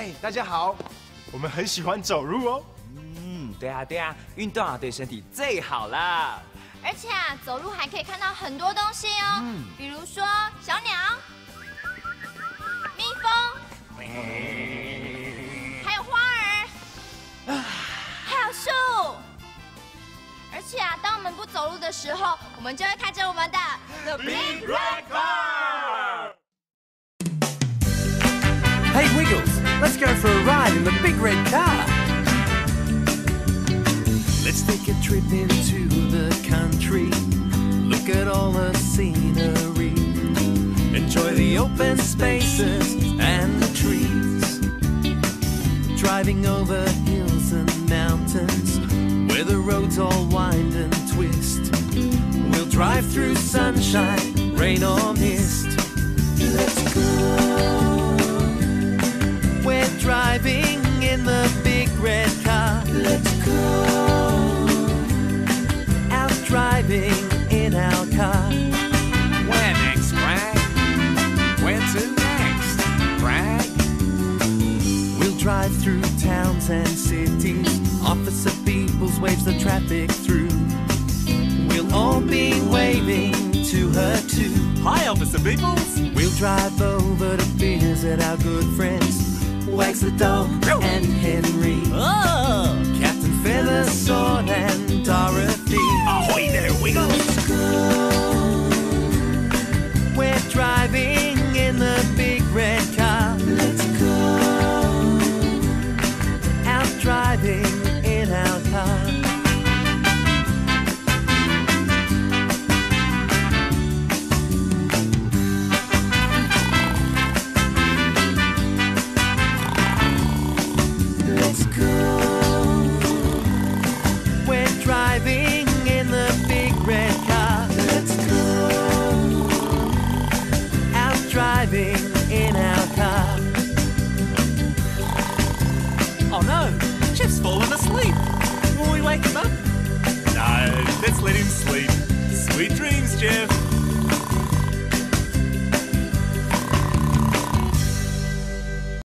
嗨，大家好，我们很喜欢走路哦。 对啊，运动啊对身体最好啦。 而且啊，走路还可以看到很多东西哦，比如说小鸟、蜜蜂，还有花儿，还有树。而且啊，当我们不走路的时候，我们就会看着我们的 The Big Red Car。 Hey Wiggles, let's go for a ride in the big red car. Let's take a trip into the country. Look at all the scenery. Enjoy the open spaces and the trees. Driving over hills and mountains where the roads all wind and twist. We'll drive through sunshine, rain or mist. Let's go. We're driving in the big red car. Let's go. Out driving in our car. Where next, Bragg? Where to next, Bragg? We'll drive through towns and cities. Officer Peoples waves the traffic through. We'll all be waving to her too. Hi, Officer Peoples. We'll drive over to visit our good friends, Wags the dog and Henry. Oh! Captain Feathersword and Dorothy. Ahoy there, Wiggles! Let's go. We're driving in the big red car. Let's go. Out driving in our car. Let's go. We're driving in the big red car. Let's go. Out driving in our car. Oh no, Chip's fallen asleep. Will we wake him up? No, let's let him sleep.